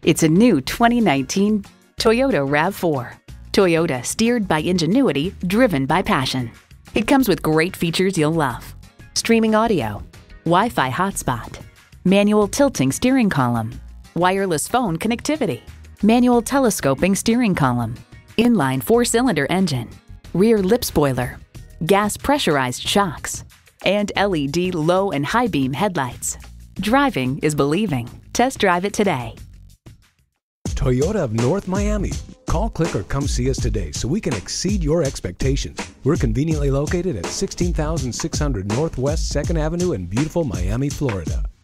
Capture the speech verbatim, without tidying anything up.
It's a new twenty nineteen Toyota RAV four. Toyota, steered by ingenuity, driven by passion. It comes with great features you'll love: streaming audio, Wi-Fi hotspot, manual tilting steering column, wireless phone connectivity, manual telescoping steering column, inline four-cylinder engine, rear lip spoiler, gas pressurized shocks, and L E D low and high beam headlights. Driving is believing. Test drive it today. Toyota of North Miami. Call, click, or come see us today so we can exceed your expectations. We're conveniently located at sixteen thousand six hundred Northwest second Avenue in beautiful Miami, Florida.